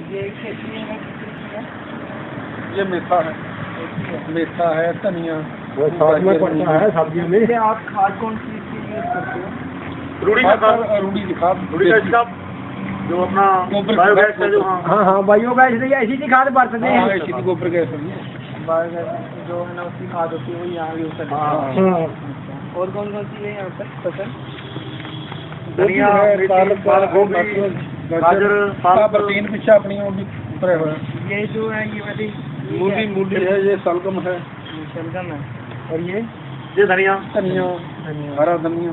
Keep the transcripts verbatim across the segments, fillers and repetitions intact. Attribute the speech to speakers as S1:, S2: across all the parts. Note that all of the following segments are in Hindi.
S1: ये खेती है,
S2: ये मेथा है, मेथा है, धनिया
S3: साथ में पड़ता है सब्जियों में।
S1: आप खाद कौन सी यूज करते हो?
S3: रूढ़ी का खाद,
S2: रूढ़ी की खाद,
S3: रूढ़ी का इसका जो अपना बायोगैस का जो हाँ हाँ बायोगैस नहीं ऐसी नहीं खाद बरतते हैं,
S2: ऐसी नहीं गोबर गैस
S1: बायोगैस जो है ना उसकी खाद होती है वो यहाँ यूज करते हैं। और कौन कौन सी है यहाँ पर फसल?
S2: धनिया है, पालक, गोभी,
S3: गाजर, पालक,
S2: तीन पीछे अपनी ऊपर है।
S1: ये जो है ये वाली
S2: मूली मूली है, ये सलगम है,
S1: शलगम है,
S3: और ये ये धनिया
S2: धनिया हरा धनिया।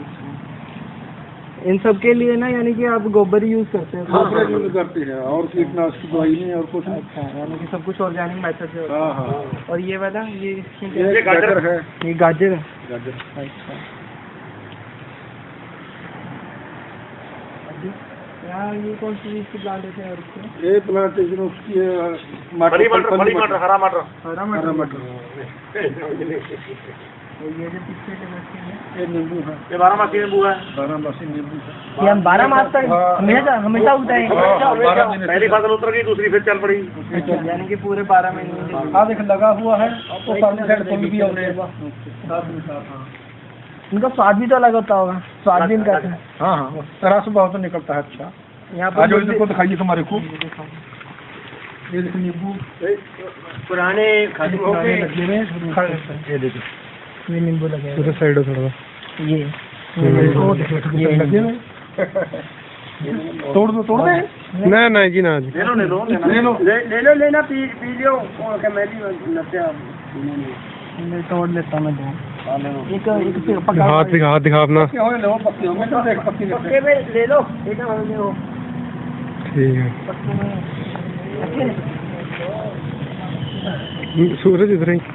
S1: इन सब के लिए ना यानी कि आप गोबर यूज करते हैं?
S2: गोबर यूज करते हैं और कीटनाशक दवाई नहीं और कुछ।
S1: अच्छा, यानी कि सब कुछ ऑर्गेनिक मेथड से होता है।
S2: हाँ हाँ।
S1: और ये वाला ये
S2: ये गाजर है,
S1: ये गाजर है।
S2: गाजर।
S1: अच्छा, यहाँ ये कौन सी चीज की प्लांटेशन है उसकी?
S2: ये प्लांटेशन उसकी है
S3: मटर, मटर, मटर, हरा मटर,
S1: हरा
S2: हरा
S1: मटर।
S2: मटर।
S1: और ये जो पीछे के बच्चे हैं
S2: ये नींबू है,
S3: ये बारहमासी नींबू है।
S2: बारहमासी नींबू है।
S1: ये हम बारह मास तक हमेशा हमेशा उगता है?
S3: पहली फसल उतर गई, दूसरी फिर चल पड़ी,
S1: यानी कि पूरे बारह महीने।
S2: हाँ देख लगा हुआ है तो सामने साइड फूल भी होने।
S1: इनका स्वाद भी तो अलग होता होगा, स्वाद भी इनका।
S2: हाँ हाँ रस बहुत निकलता है। अच्छा
S1: यहाँ पर
S2: जो इसको दिखाइए तुम्हारे को, ये देखो नींबू
S3: पुराने
S2: लगे हुए, ये देखो
S1: ये नींबू लगे हैं।
S2: साइड हो थोड़ा
S1: ये
S2: ये लगे हुए। तोड़ दो, तोड़ दे। ना ना जी ना जी,
S3: ले लो ले लो
S2: ले लो
S3: ले लो लेना पी पी लियो और क्या मैं भी नत्या
S1: मैं तोड़ लेता मैं दो। एक एक
S2: पका हाथ दिखा हाथ दिखा अपना। पत्ते होंगे लो, पत्ते होंगे तो देख पत्ती
S1: पत्ते में ले लो, एक ले लो।
S2: ठीक है।
S1: पत्ते में
S2: सूरज इधर ही।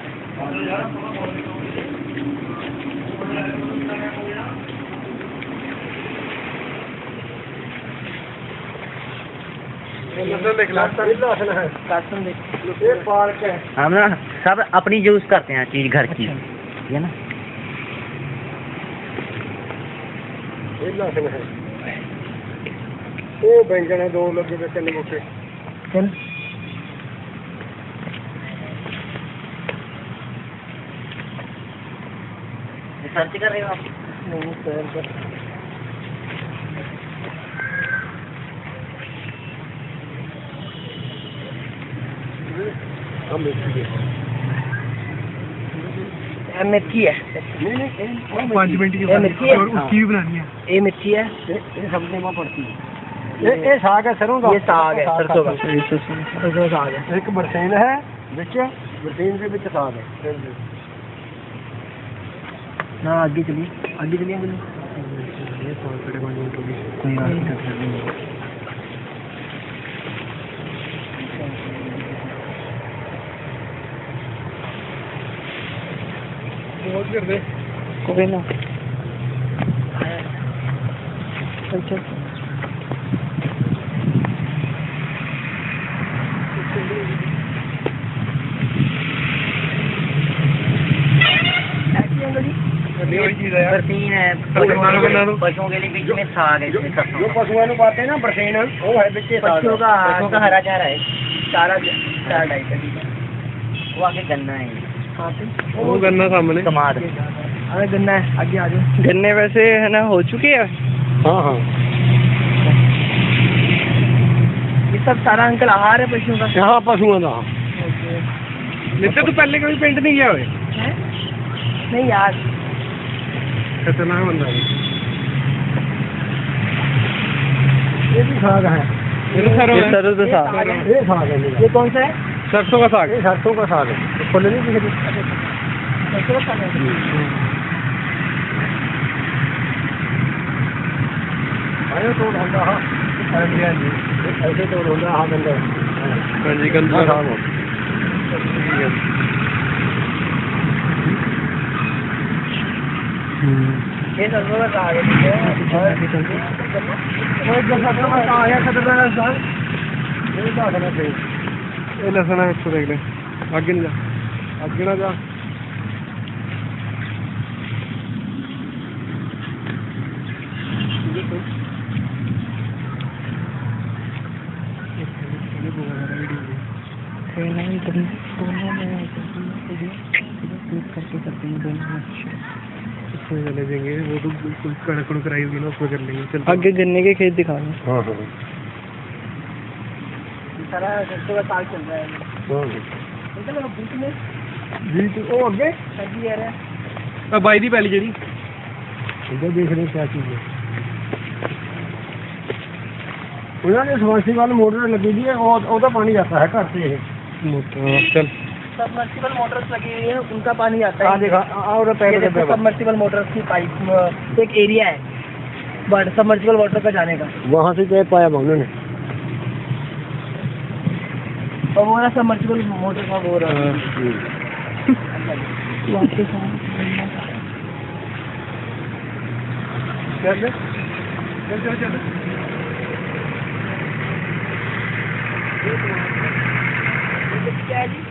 S4: हम ना सब अपनी यूज करते हैं चीज घर की, है ना।
S2: वो बैंगन है, दो लगे हुए चने मोटे।
S1: चल
S4: सर्च कर रहे हो आप?
S1: नहीं सर बस मिर्ची है।
S2: पाँच मिनट की
S1: मिर्ची है,
S2: उसकी भी बनानी है।
S1: ये मिर्ची है,
S3: ये सब्जी में पड़ती है।
S1: ये ये साग है, सरसों का। ये साग है, सरसों का।
S3: सरसों साग है। एक बरसीन है बिच, बरसीन के बिच साग है।
S1: ना आगे चलिए, आगे चलिए आगे चलिए। कोई बात नहीं।
S2: कर दे
S1: कोई ना। अच्छा
S4: बरसीन है, पशुओं के लिए बीच में साग है।
S3: जो पशुओं को पाते हैं ना बरसीन, वो है बिच
S4: पशुओं का पशुओं का हरा चारा है, चारा चारा टाइप का। वो आगे गन्ना है,
S2: वो गन्ना सामने
S4: कमाद।
S1: अरे गन्ना है, आगे आ जाओ। गन्ने वैसे है ना हो चुके हैं।
S2: हाँ हाँ
S1: ये सब सारा अंकल आहार है पशुओं का।
S2: यहाँ पशुओं का। नित्य तो पहले कभी पेंट नहीं किया हुए?
S1: नहीं यार,
S2: खतरनाक बंदा है।
S3: ये भी साग है।
S2: ये तो सरसों है।
S1: सरसों का साग।
S3: ये साग है।
S1: ये कौन सा है?
S2: सरसों का साग।
S3: ये सरसों का साग है। फुल नहीं दिखती।
S1: सरसों का साग है।
S3: आयो तो होता हाँ ऐसे तो होता हाँ गंदा।
S2: हाँ जी गंदा साग हो।
S1: ये सरसों का साग है।
S2: ये लहसुन है, इसको देख ले। आगे नहीं जा, आगे ना जा।
S1: कहना है इधर दोनों में करके करते हैं दोनों में
S2: उसमें चले जाएंगे, वो तो बिल्कुल कड़क कड़क कराई होगी ना, उसमें कर लेंगे। चल
S1: आगे गन्ने के खेत दिखा रहे
S2: हाँ हाँ
S1: सारा सरसों का साग चल रहा है
S2: हाँ
S1: बीच में
S2: जी। तो वो अगे
S1: सब्जी आ रहा है
S2: बाई दी पैली जी इधर देख रहे क्या चीज़ है। उन्होंने सबमर्सिबल मोटर लगी हुई है, वो तो पानी जाता है घर से मोटर। चल
S1: सबमर्सिबल मोटर्स लगी हुई है, उनका पानी आता है।
S2: देखा और
S1: सबमर्सिबल मोटर्स की पाइप एक एरिया है बट सबमर्सिबल वाटर का जाने का,
S2: वहाँ से क्या पाया उन्होंने
S1: और वो ना सबमर्सिबल मोटर का वो रहा
S2: चल चल चल चल
S1: क्या जी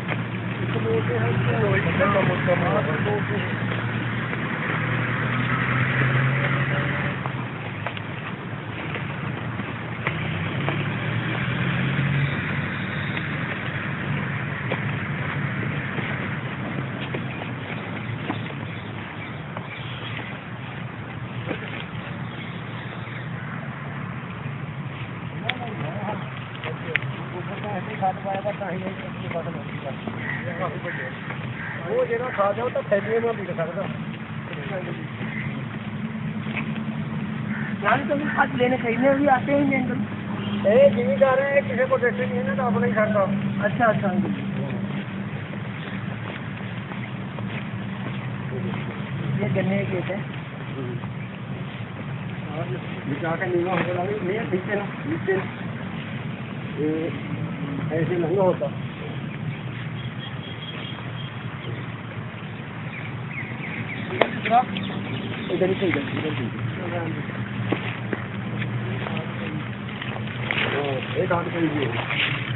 S2: वो जगह खा जाओ तो थैलिए में बिक सकता
S1: यहाँ तो खाद लेने खरीदने भी आते हैं अंकल।
S2: ए जिम्मेदार है, किसी को देखते नहीं है ना, तो अपना ही खाता।
S1: अच्छा अच्छा ये गन्ने के खेत है
S2: जाकर नीमा होगा नहीं ठीक है ना, नीचे ऐसे लंगा होता
S1: इधर ही इधर इधर
S2: एक हाथ